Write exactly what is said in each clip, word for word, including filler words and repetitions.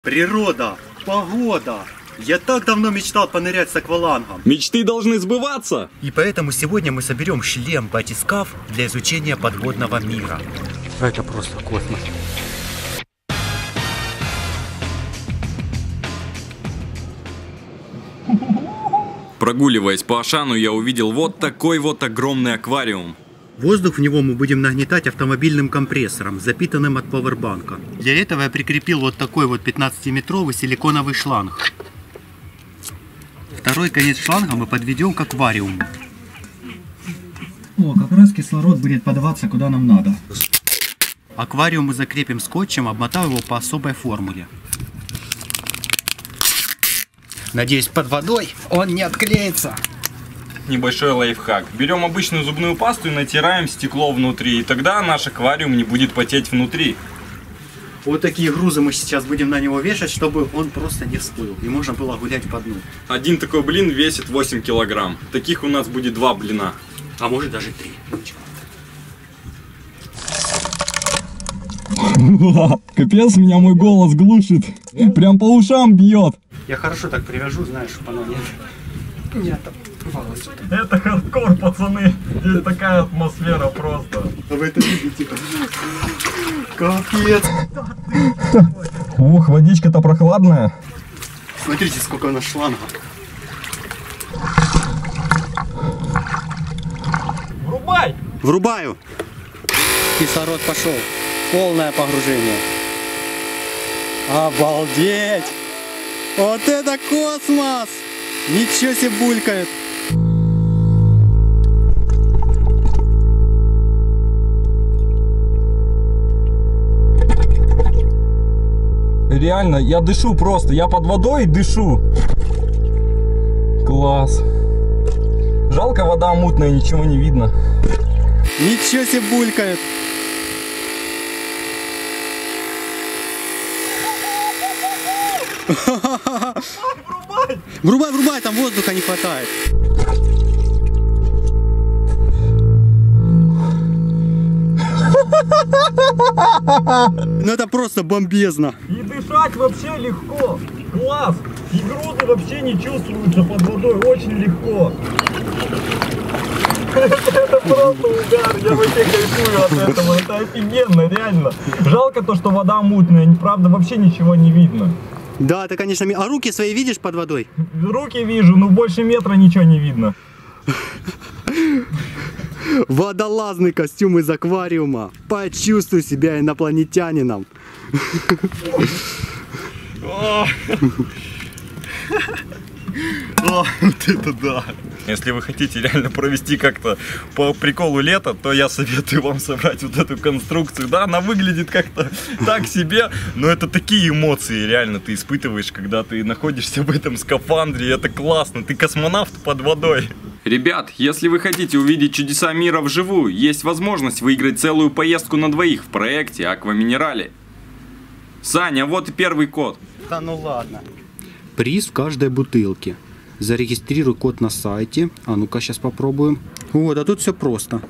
Природа, погода. Я так давно мечтал понырять с аквалангом. Мечты должны сбываться. И поэтому сегодня мы соберем шлем батискаф для изучения подводного мира. Это просто космос. Прогуливаясь по Ашану, я увидел вот такой вот огромный аквариум. Воздух в него мы будем нагнетать автомобильным компрессором, запитанным от пауэрбанка. Для этого я прикрепил вот такой вот пятнадцатиметровый силиконовый шланг. Второй конец шланга мы подведем к аквариуму. О, как раз кислород будет подаваться куда нам надо. Аквариум мы закрепим скотчем, обмотав его по особой формуле. Надеюсь, под водой он не отклеится. Небольшой лайфхак. Берем обычную зубную пасту и натираем стекло внутри. И тогда наш аквариум не будет потеть внутри. Вот такие грузы мы сейчас будем на него вешать, чтобы он просто не всплыл. И можно было гулять по дну. Один такой блин весит восемь килограмм. Таких у нас будет два блина. А может даже три. Капец, меня мой голос глушит. Прям по ушам бьет. Я хорошо так привяжу, знаешь, чтобы оно не, не оторвалось. Это хардкор, пацаны. Здесь такая атмосфера просто. А вы это видите? Капец. Ух, водичка-то прохладная. Смотрите, сколько у нас шланга. Врубай! Врубаю. Кислород пошел. Полное погружение. Обалдеть! Вот это космос! Ничего себе булькает! Реально, я дышу просто. Я под водой дышу. Класс. Жалко, вода мутная, ничего не видно. Ничего себе булькает! Врубай! Врубай, врубай, там воздуха не хватает. Ну это просто бомбезно. И дышать вообще легко. Класс! И грузы вообще не чувствуются под водой. Очень легко. Это просто удар. Я вообще кайфую от этого. Это офигенно, реально. Жалко то, что вода мутная. Правда, вообще ничего не видно. Да, это, конечно, а руки свои видишь под водой? Руки вижу, но больше метра ничего не видно. Водолазный костюм из аквариума. Почувствуй себя инопланетянином. О, вот это да! Если вы хотите реально провести как-то по приколу лето, то я советую вам собрать вот эту конструкцию. Да, она выглядит как-то так себе, но это такие эмоции реально ты испытываешь, когда ты находишься в этом скафандре. Это классно, ты космонавт под водой. Ребят, если вы хотите увидеть чудеса мира вживую, есть возможность выиграть целую поездку на двоих в проекте Аква Минерале. Саня, вот и первый код. Да ну ладно. Приз в каждой бутылке. Зарегистрируй код на сайте. А ну-ка, сейчас попробуем. Вот, а тут все просто.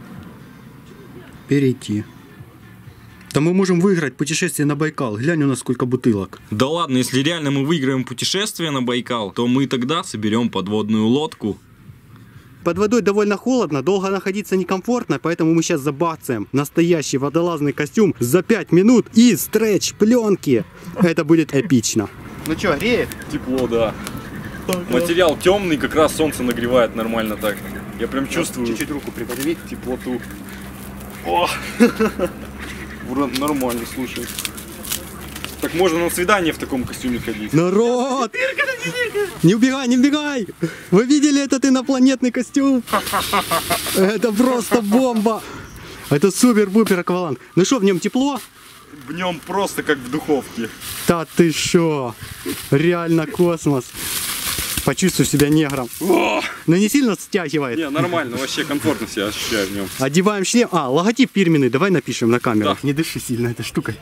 Перейти. Да мы можем выиграть путешествие на Байкал. Глянь, у нас сколько бутылок. Да ладно, если реально мы выиграем путешествие на Байкал, то мы тогда соберем подводную лодку. Под водой довольно холодно, долго находиться некомфортно, поэтому мы сейчас забацаем настоящий водолазный костюм за пять минут и стретч пленки. Это будет эпично. Ну что, греет? Тепло, да. Материал темный, как раз солнце нагревает нормально так. Я прям чувствую чуть-чуть руку приподними, теплоту. О! Нормально, слушай. Так можно на свидание в таком костюме ходить. Народ! Не убегай, не убегай! Вы видели этот инопланетный костюм? Это просто бомба! Это супер-пупер акваланг. Ну что, в нем тепло? В нем просто как в духовке. Да ты шо? Реально космос. Почувствуй себя негром. О! Но не сильно стягивает. Не, нормально, вообще комфортно себя ощущаю в нем. Одеваем шлем. А, логотип фирменный, давай напишем на камеру. Да. Не дыши сильно этой штукой.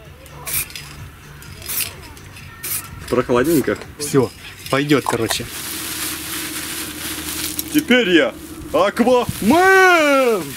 Прохладненько. Все, пойдет, короче. Теперь я Аквамен!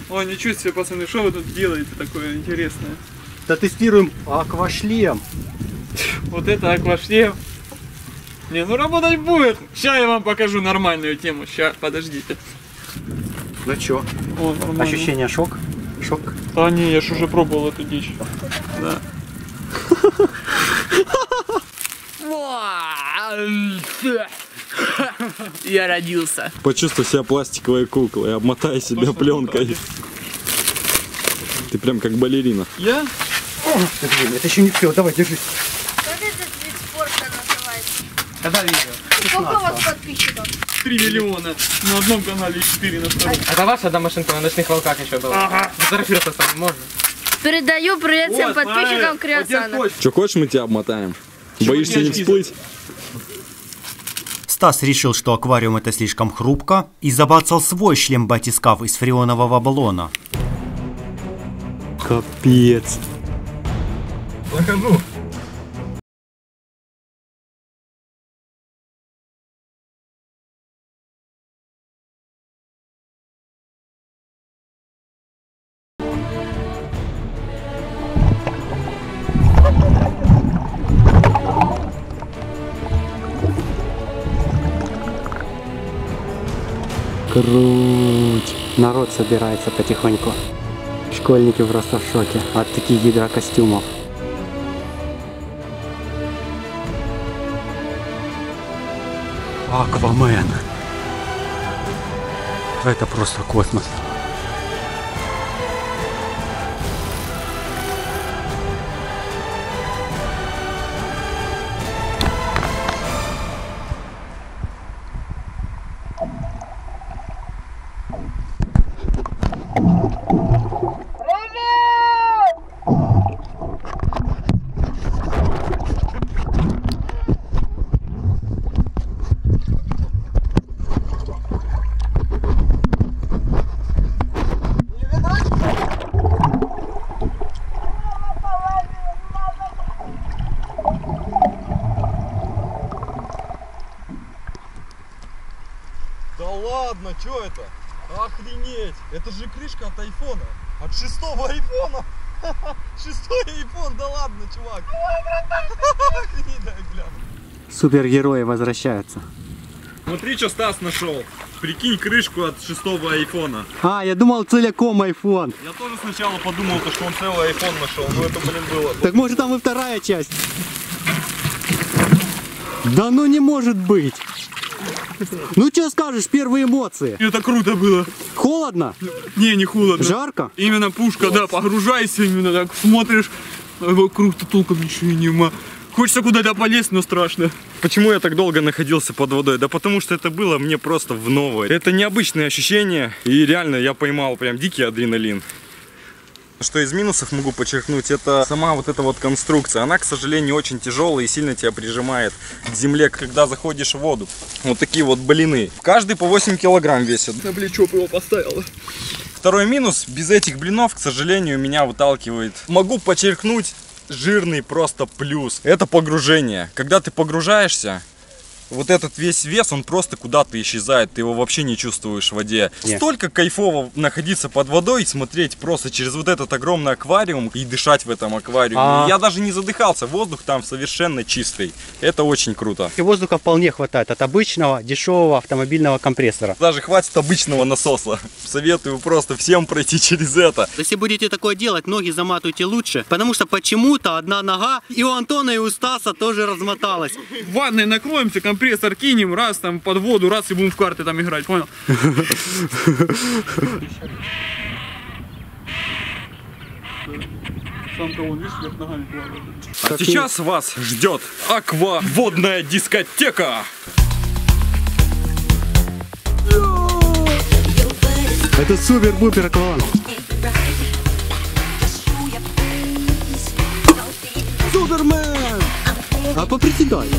Ой, ничего себе, пацаны, что вы тут делаете такое интересное? Да тестируем аквашлем. Вот это аквашлем. Не, ну работать будет. Сейчас я вам покажу нормальную тему. Сейчас, подождите. Ну чё? О, нормально. Ощущение шок? Шок? Да не, я ж уже пробовал эту дичь. Да. Я родился. Почувствуй себя пластиковой куклой, обмотай себя пленкой. Ты прям как балерина. Я? Это еще не все, давай, держись. Как этот вид спорта называется? Когда видео? Сколько у вас подписчиков? три миллиона. На одном канале четыре на втором. Это ваша да, машинка на ночных волках еще была? Ага. Фотографироваться с вами можно? Передаю привет всем Вот, подписчикам смотри, Криосана. Че, хочешь, мы тебя обмотаем? Боишься не всплыть? Стас решил, что аквариум это слишком хрупко, и забацал свой шлем-батискаф из фреонового баллона. Капец. Захожу. Круть. Народ собирается потихоньку. Школьники просто в шоке от таких гидрокостюмов. Аквамен. Это просто космос. Да ладно, что это? Охренеть! Это же крышка от айфона. От шестого айфона. Шестой айфон, да ладно, чувак. Охренеть, дай гляну. Супергерои возвращаются. Смотри, что Стас нашел. Прикинь крышку от шестого айфона. А, я думал целиком айфон. Я тоже сначала подумал, что он целый айфон нашел, но это, блин, было. Так может там и вторая часть? Да ну не может быть. Ну что скажешь, первые эмоции? Это круто было. Холодно? Не, не холодно. Жарко? Именно пушка, да, погружайся, именно так смотришь, а вокруг-то толком ничего и нема. Хочется куда-то полезть, но страшно. Почему я так долго находился под водой? Да потому что это было мне просто в новое. Это необычные ощущения, и реально я поймал прям дикий адреналин. Что из минусов могу подчеркнуть, это сама вот эта вот конструкция. Она, к сожалению, очень тяжелая и сильно тебя прижимает к земле, когда заходишь в воду. Вот такие вот блины. Каждый по восемь килограмм весит. На плечо его поставила. Второй минус, без этих блинов, к сожалению, меня выталкивает. Могу подчеркнуть жирный просто плюс. Это погружение. Когда ты погружаешься, вот этот весь вес, он просто куда-то исчезает, ты его вообще не чувствуешь в воде. Нет. Столько кайфово находиться под водой и смотреть просто через вот этот огромный аквариум и дышать в этом аквариуме. А... Я даже не задыхался, воздух там совершенно чистый. Это очень круто. И воздуха вполне хватает от обычного дешевого автомобильного компрессора. Даже хватит обычного насоса. Советую просто всем пройти через это. Если будете такое делать, ноги заматывайте лучше, потому что почему-то одна нога и у Антона, и у Стаса тоже размоталась. В ванной накроемся, компрессор кинем, раз там под воду, раз и будем в карты там играть, понял? Сам-то он, видишь, вверх ногами плавает. А сейчас вас ждет акваводная дискотека. Это супер-пупер акваланг. Супермен! А поприседай.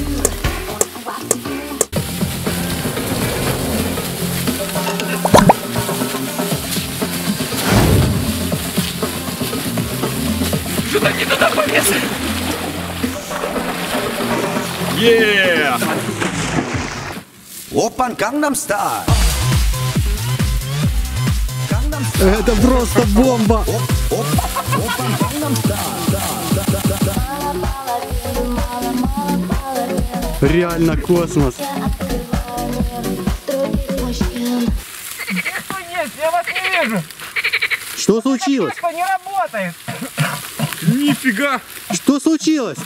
Что-то не туда полез. Yeah! Опан Gangnam Style. Gangnam Style. Это просто бомба. Реально космос. Нет, я вас не вижу. Что случилось? Что не работает. Нифига! Что случилось?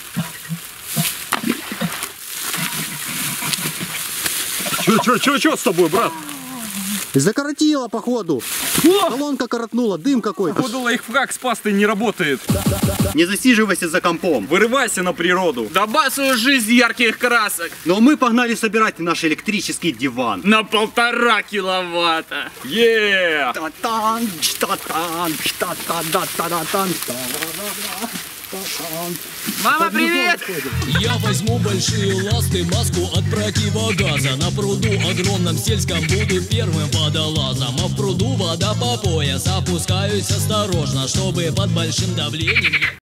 Чё, чё, чё, чё с тобой, брат? Закоротило, походу. Колонка коротнула, дым какой-то. Походу лайфхак с пастой не работает. Не засиживайся за компом. Вырывайся на природу. Добасую жизнь ярких красок Но мы погнали собирать наш электрический диван. на полтора киловатта. Е! Та-тан, та-тан, та-та-да-та-да-тан, та-да-да-да. Мама, привет! Я возьму большие ласты, маску от противогаза. На пруду огромном сельском буду первым водолазом. А в пруду вода по пояс, опускаюсь осторожно, чтобы под большим давлением...